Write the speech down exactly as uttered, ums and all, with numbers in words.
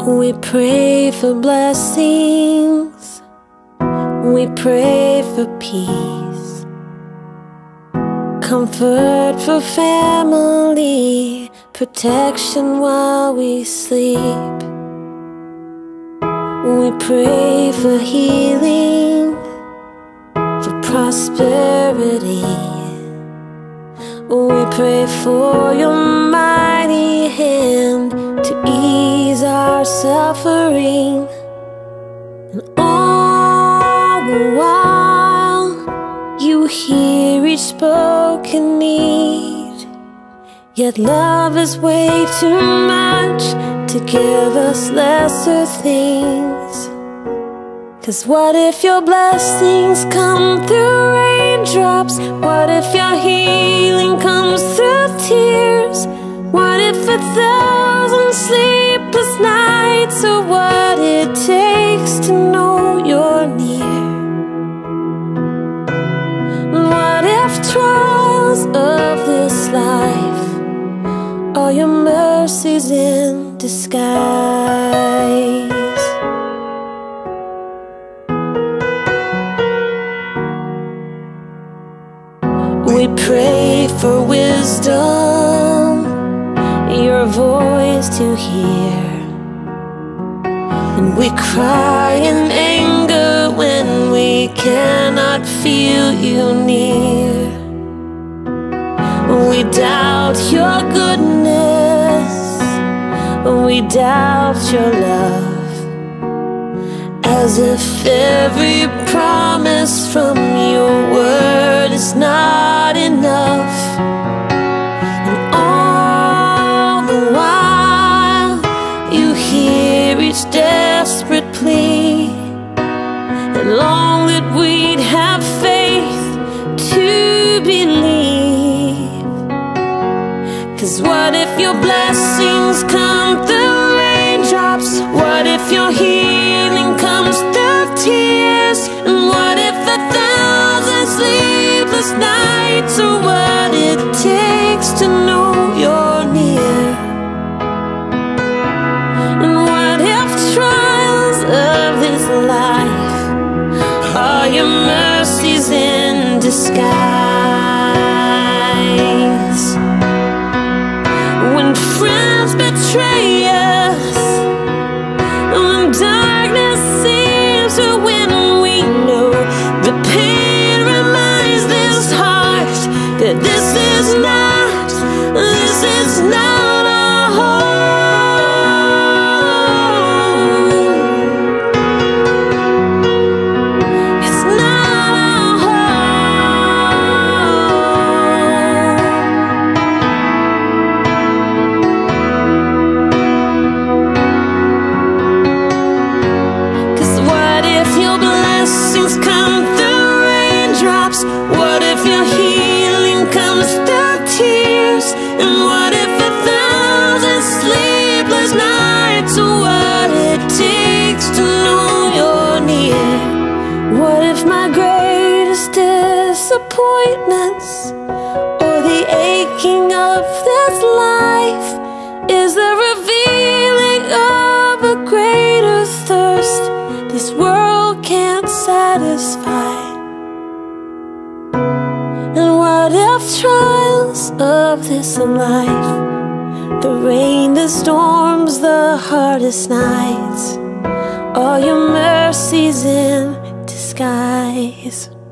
We pray for blessings, we pray for peace, comfort for family, protection while we sleep. We pray for healing, for prosperity. We pray for your mighty hand to ease our suffering. And all the while you hear each spoken need. Yet love is way too much to give us lesser things. 'Cause what if your blessings come through raindrops? What if your healing comes through tears? What if a thousand sleepless nights are what it takes to know you're near? What if trials of this life are your mercies in disguise? We pray for wisdom, your voice to hear. And we cry in anger when we cannot feel you near. We doubt your goodness, we doubt your love, as if every promise from your word is not enough. And all the while you hear each desperate plea, and long that we'd have faith to believe. 'Cause what if your blessings come through raindrops? What if your healing comes through tears? And what if a thousand sleepless nights are what it takes to know you're near? And what if trials of this life are your mercies in disguise? When friends betray us, when darkness seems to win, we know the pain reminds this heart that this is not, this is not our home. It's not our home. 'Cause what if your blessings come through raindrops? What if your healing comes through tears? And what if a thousand sleepless nights are what it takes to know you're near? What if my greatest disappointments, or the aching of this life, is the revealing of a greater thirst this world can't satisfy? And what if trials of this life, the rain, the storms, the hardest nights, are your mercies in disguise?